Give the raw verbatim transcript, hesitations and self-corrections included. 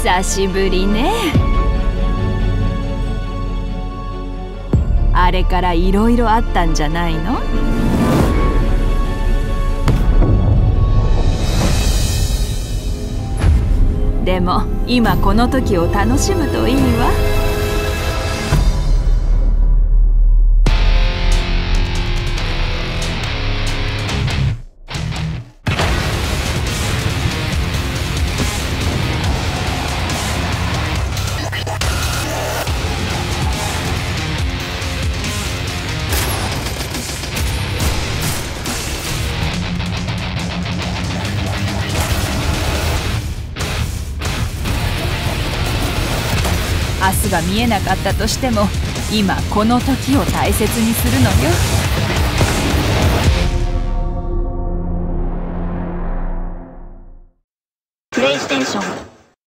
久しぶりね。あれからいろいろあったんじゃないの？でも今この時を楽しむといいわ。明日が見えなかったとしても、今この時を大切にするのよ。 プレイステーション